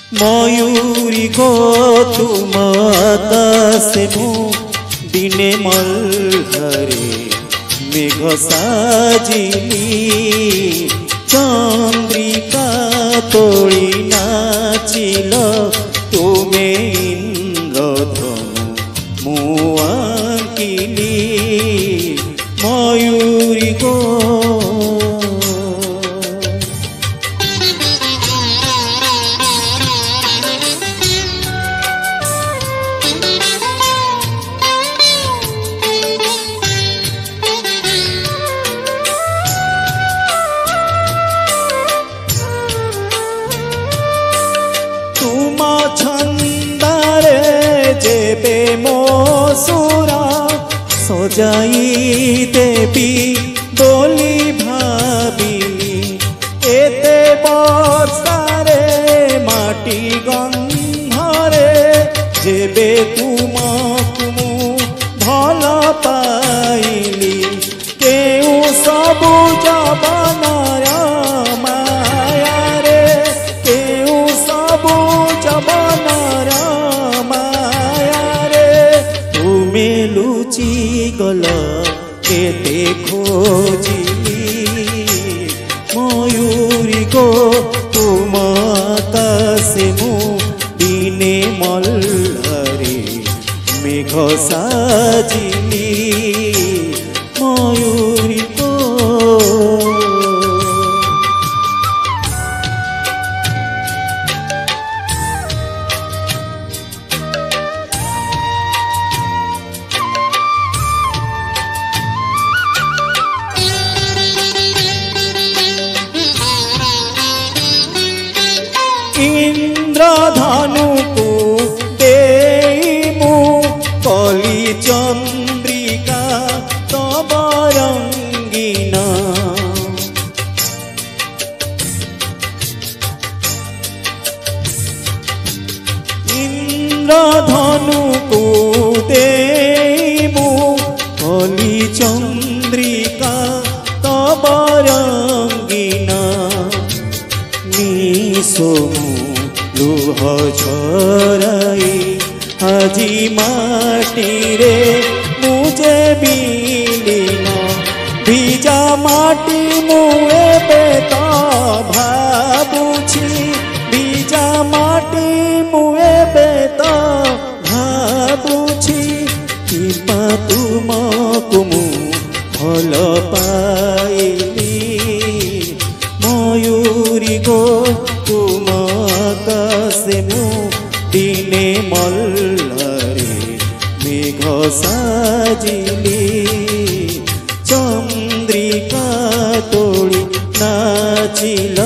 मयूरी गो तुम आकाशे मु दिने मल्हारे मेघ साजिली चंद्रिका तोली नाचिल तुमे इंद्रधनु मुआंकिली मयूरी गो छंदारे जेबे मो सुरा सजाई देवी बोली भाविली एते वर्षारे माटी गंधरे जेबे तुमको मु भल पाइली केउ सबुज बनर माया रे केउ सबुज बनर माया रे तुमे लुचि गल केते खोजिली मयूरी गो तुम आकाशे मु दिने मल्हारे मेघ साजिली मयूरी गो इंद्रधनु को देमु कली चंद्रिका तब रंगीना इंद्रधनु को देमु कली चंद्रिका तब रंगीना निसोमु लुह झराई आजी माटी रे मुझे बिलीन भिजा माटी मुए बेता भाबुछि भिजा माटी मुए बेता भाबुछि किपा तुमको मु भल पाइली मयूरी गो तुम आकाशे मु दिने मल्हारे मेघ साजिली चंद्रिका तोली नाचिली